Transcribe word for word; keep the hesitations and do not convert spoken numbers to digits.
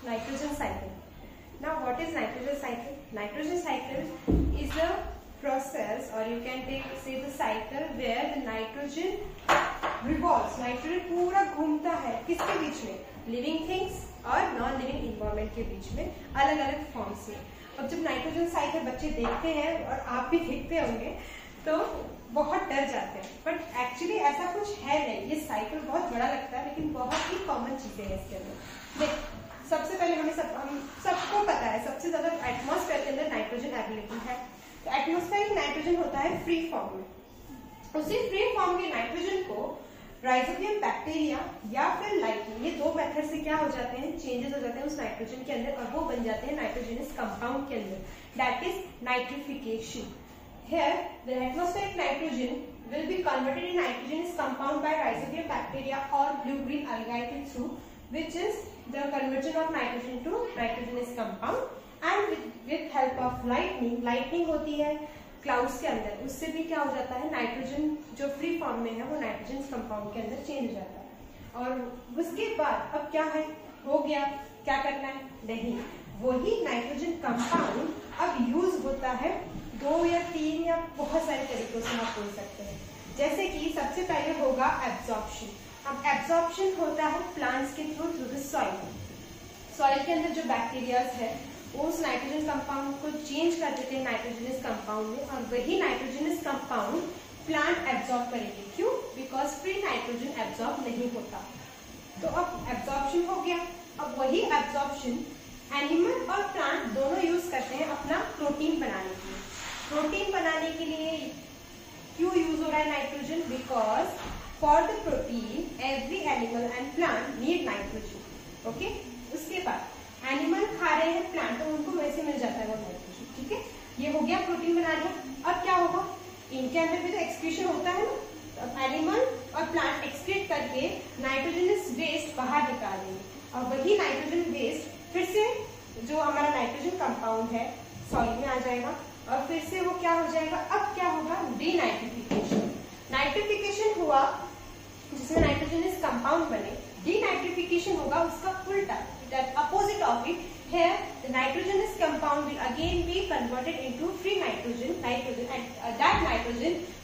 nitrogen cycle. Now what is nitrogen cycle? Nitrogen cycle is a process, or you can take say the cycle where the nitrogen revolves. Nitrogen पूरा घूमता है किसके बीच में? Living things और non living environment के बीच में अलग अलग फॉर्म्स में। अब जब नाइट्रोजन साइकिल बच्चे देखते हैं और आप भी देखते होंगे तो बहुत डर जाते हैं, बट एक्चुअली ऐसा कुछ है नहीं। ये साइकिल बहुत बड़ा लगता है लेकिन बहुत ही कॉमन चीजें हैं इसके अंदर। देख, सबसे पहले हमें सब हम सबको पता है सबसे ज्यादा एटमॉस्फेयर के अंदर नाइट्रोजन अवेलेबल है। तो एटमॉस्फेरिक नाइट्रोजन होता है फ्री फॉर्म में। उसी फ्री फॉर्म के नाइट्रोजन को राइजोबियम बैक्टीरिया या फिर लाइटनिंग, ये दो मेथड से क्या हो जाते हैं, चेंजेस हो जाते हैं उस नाइट्रोजन के अंदर और वो बन जाते हैं नाइट्रोजनस कंपाउंड के अंदर, that is nitrification. Here, the atmospheric nitrogen will be converted in nitrogenous compound by rhizobium bacteria or blue-green algae through, which is the conversion of nitrogen to nitrogenous compound, and with, with help of lightning, lightning होती है clouds के अंदर, उससे भी क्या हो जाता है, नाइट्रोजन जो फ्री फॉर्म में है वो नाइट्रोजन कंपाउंड के अंदर चेंज हो जाता है। और उसके बाद अब क्या है, हो गया, क्या करना है, नहीं, वही नाइट्रोजन कंपाउंड अब यूज होता है दो या तीन या बहुत सारे तरीकों से आप बोल सकते हैं। जैसे कि सबसे पहले होगा एब्जॉर्प्शन। अब एब्जॉर्प्शन होता है प्लांट्स के through through the soil. Soil के अंदर जो बैक्टीरियाज है वो उस नाइट्रोजन कंपाउंड को चेंज कर देते हैं नाइट्रोजनस कंपाउंड में, और वही नाइट्रोजनस कंपाउंड प्लांट एब्जॉर्ब करेंगे। क्यों? बिकॉज फ्री नाइट्रोजन एब्जॉर्ब नहीं होता। तो अब एब्जॉर्प्शन हो गया। अब वही एब्जॉर्प्शन एनिमल और प्लांट दोनों यूज करते हैं अपना प्रोटीन बनाने के लिए। प्रोटीन बनाने के लिए क्यों यूज हो रहा है nitrogen? Because for the protein every animal and plant need nitrogen. Okay, उसके बाद एनिमल खा रहे हैं प्लांट तो उनको वैसे मिल जाता है वो नाइट्रोजन। ठीक है, ये हो गया प्रोटीन बना लिया। अब क्या होगा, इनके अंदर भी तो एक्सक्रीशन होता है ना, एनिमल और प्लांट एक्सक्रीट करके नाइट्रोजनस वेस्ट बाहर निकालेंगे और वही नाइट्रोजन वेस्ट फिर से जो हमारा नाइट्रोजन कंपाउंड है सॉइल में आ जाएगा और फिर से वो क्या हो जाएगा, अब क्या होगा, डीनाइट्रिफिकेशन। नाइट्रिफिकेशन हुआ जिसमें नाइट्रोजनस कंपाउंड बने, डीनाइट्रिफिकेशन होगा उसका उल्टा, that opposite of it. Here the nitrogenous compound will again be converted into free nitrogen, nitrogen and uh, that nitrogen